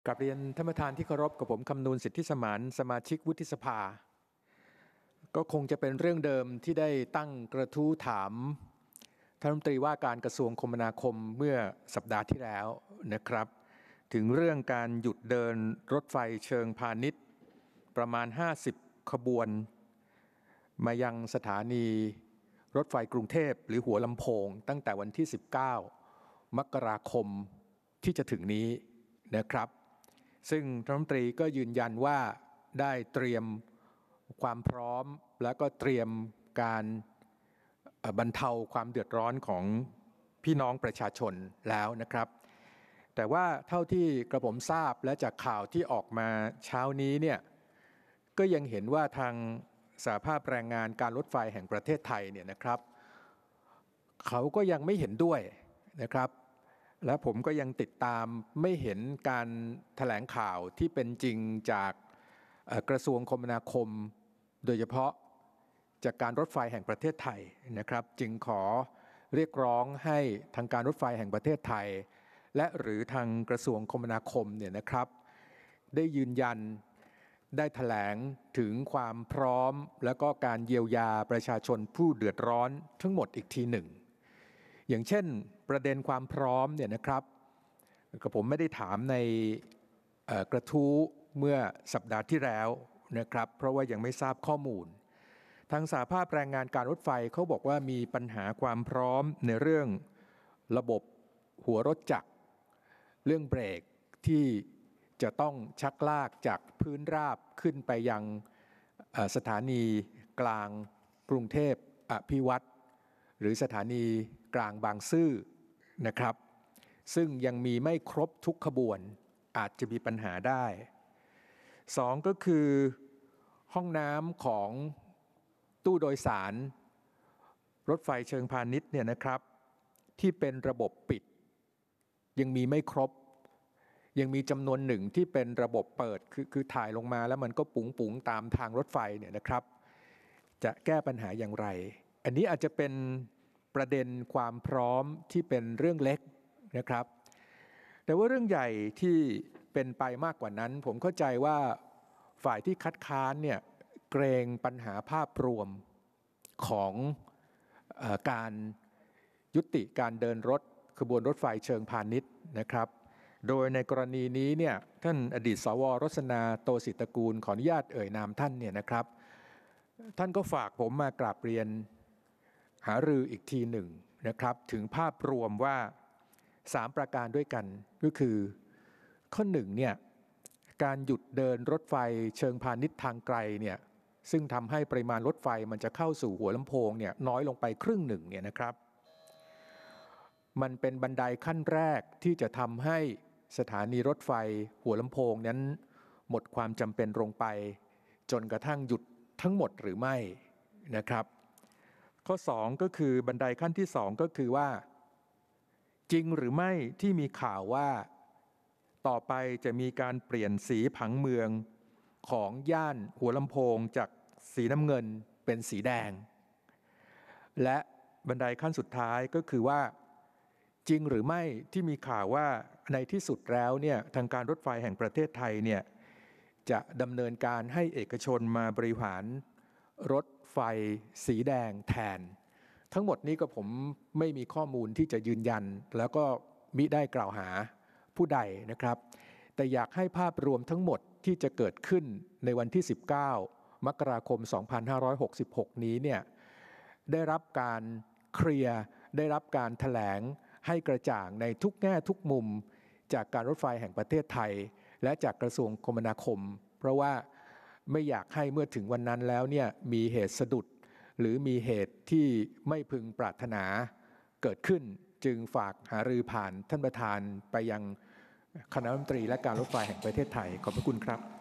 กราบเรียนท่านประธานที่เคารพกับผมคำนูนสิทธิสมานสมาชิกวุฒิสภาก็คงจะเป็นเรื่องเดิมที่ได้ตั้งกระทู้ถามท่านรัฐมนตรีว่าการกระทรวงคมนาคมเมื่อสัปดาห์ที่แล้วนะครับถึงเรื่องการหยุดเดินรถไฟเชิงพาณิชย์ประมาณ50ขบวนมายังสถานีรถไฟกรุงเทพหรือหัวลำโพงตั้งแต่วันที่19มกราคมที่จะถึงนี้นะครับซึ่งรัฐมนตรีก็ยืนยันว่าได้เตรียมความพร้อมและก็เตรียมการบรรเทาความเดือดร้อนของพี่น้องประชาชนแล้วนะครับแต่ว่าเท่าที่กระผมทราบและจากข่าวที่ออกมาเช้านี้เนี่ยก็ยังเห็นว่าทางสหภาพแรงงานการรถไฟแห่งประเทศไทยเนี่ยนะครับเขาก็ยังไม่เห็นด้วยนะครับและผมก็ยังติดตามไม่เห็นการแถลงข่าวที่เป็นจริงจากกระทรวงคมนาคมโดยเฉพาะจากการรถไฟแห่งประเทศไทยนะครับจึงขอเรียกร้องให้ทางการรถไฟแห่งประเทศไทยและหรือทางกระทรวงคมนาคมเนี่ยนะครับได้ยืนยันได้แถลงถึงความพร้อมและก็การเยียวยาประชาชนผู้เดือดร้อนทั้งหมดอีกทีหนึ่งอย่างเช่นประเด็นความพร้อมเนี่ยนะครับกับผมไม่ได้ถามในกระทู้เมื่อสัปดาห์ที่แล้วนะครับเพราะว่ายังไม่ทราบข้อมูลทางสหภาพแรงงานการรถไฟเขาบอกว่ามีปัญหาความพร้อมในเรื่องระบบหัวรถจักรเรื่องเบรกที่จะต้องชักลากจากพื้นราบขึ้นไปยังสถานีกลางกรุงเทพอภิวัตรหรือสถานีกลางบางซื่อนะครับซึ่งยังมีไม่ครบทุกขบวนอาจจะมีปัญหาได้สองก็คือห้องน้ำของตู้โดยสารรถไฟเชิงพาณิชย์เนี่ยนะครับที่เป็นระบบปิดยังมีไม่ครบยังมีจำนวนหนึ่งที่เป็นระบบเปิดคือถ่ายลงมาแล้วมันก็ปุ๋งตามทางรถไฟเนี่ยนะครับจะแก้ปัญหาอย่างไรอันนี้อาจจะเป็นประเด็นความพร้อมที่เป็นเรื่องเล็กนะครับแต่ว่าเรื่องใหญ่ที่เป็นไปมากกว่านั้นผมเข้าใจว่าฝ่ายที่คัดค้านเนี่ยเกรงปัญหาภาพรวมของการยุติการเดินรถขบวนรถไฟเชิงพาณิชย์นะครับโดยในกรณีนี้เนี่ยท่านอดีตสว.รสนาโตศิตกูลขออนุญาตเอ่ยนามท่านเนี่ยนะครับท่านก็ฝากผมมากราบเรียนหารืออีกทีหนึ่งนะครับถึงภาพรวมว่า3ประการด้วยกันก็คือข้อ1เนี่ยการหยุดเดินรถไฟเชิงพาณิชย์ทางไกลเนี่ยซึ่งทำให้ปริมาณรถไฟมันจะเข้าสู่หัวลำโพงเนี่ยน้อยลงไปครึ่งหนึ่งเนี่ยนะครับมันเป็นบันไดขั้นแรกที่จะทำให้สถานีรถไฟหัวลำโพงนั้นหมดความจำเป็นลงไปจนกระทั่งหยุดทั้งหมดหรือไม่นะครับข้อ2ก็คือบันไดขั้นที่2ก็คือว่าจริงหรือไม่ที่มีข่าวว่าต่อไปจะมีการเปลี่ยนสีผังเมืองของย่านหัวลำโพงจากสีน้ำเงินเป็นสีแดงและบันไดขั้นสุดท้ายก็คือว่าจริงหรือไม่ที่มีข่าวว่าในที่สุดแล้วเนี่ยทางการรถไฟแห่งประเทศไทยเนี่ยจะดำเนินการให้เอกชนมาบริหารรถไฟสีแดงแทนทั้งหมดนี้ก็ผมไม่มีข้อมูลที่จะยืนยันแล้วก็มิได้กล่าวหาผู้ใดนะครับแต่อยากให้ภาพรวมทั้งหมดที่จะเกิดขึ้นในวันที่19มกราคม2566นี้เนี่ยได้รับการเคลียร์ได้รับการแถลงให้กระจ่างในทุกแง่ทุกมุมจากการรถไฟแห่งประเทศไทยและจากกระทรวงคมนาคมเพราะว่าไม่อยากให้เมื่อถึงวันนั้นแล้วเนี่ยมีเหตุสะดุดหรือมีเหตุที่ไม่พึงปรารถนาเกิดขึ้นจึงฝากหารือผ่านท่านประธานไปยังคณะรัฐมนตรีและการรถไฟแห่งประเทศไทยขอบพระคุณครับ